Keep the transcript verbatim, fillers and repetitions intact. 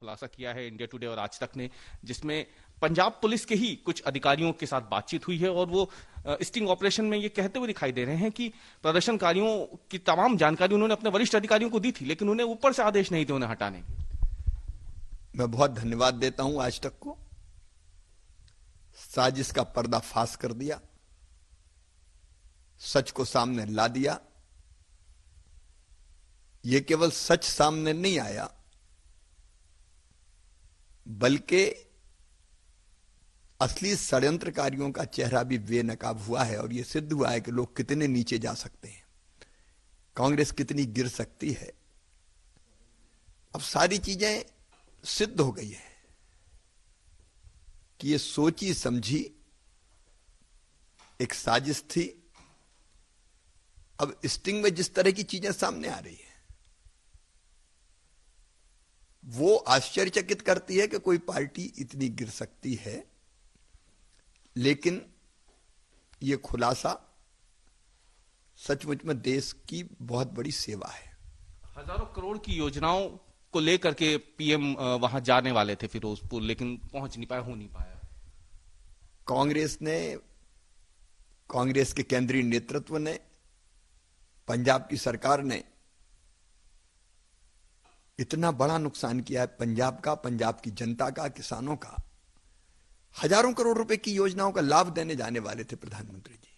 खुलासा किया है इंडिया टुडे और आज तक ने, जिसमें पंजाब पुलिस के ही कुछ अधिकारियों के साथ बातचीत हुई है और वो स्टिंग ऑपरेशन में ये कहते हुए दिखाई दे रहे हैं कि प्रदर्शनकारियों की तमाम जानकारी उन्होंने अपने वरिष्ठ अधिकारियों को दी थी, लेकिन उन्हें ऊपर से आदेश नहीं थे उन्हें हटाने के। मैं बहुत धन्यवाद देता हूं आज तक को, साजिश का पर्दाफाश कर दिया, सच को सामने ला दिया। यह केवल सच सामने नहीं आया, बल्कि असली षड्यंत्रकारियों का चेहरा भी बेनकाब हुआ है और यह सिद्ध हुआ है कि लोग कितने नीचे जा सकते हैं, कांग्रेस कितनी गिर सकती है। अब सारी चीजें सिद्ध हो गई है कि यह सोची समझी एक साजिश थी। अब स्टिंग में जिस तरह की चीजें सामने आ रही है वो आश्चर्यचकित करती है कि कोई पार्टी इतनी गिर सकती है, लेकिन यह खुलासा सचमुच में देश की बहुत बड़ी सेवा है। हजारों करोड़ की योजनाओं को लेकर के पीएम वहां जाने वाले थे फिरोजपुर, लेकिन पहुंच नहीं पाया, हो नहीं पाया। कांग्रेस ने, कांग्रेस के केंद्रीय नेतृत्व ने, पंजाब की सरकार ने इतना बड़ा नुकसान किया है पंजाब का, पंजाब की जनता का, किसानों का। हजारों करोड़ रुपए की योजनाओं का लाभ देने जाने वाले थे प्रधानमंत्री जी,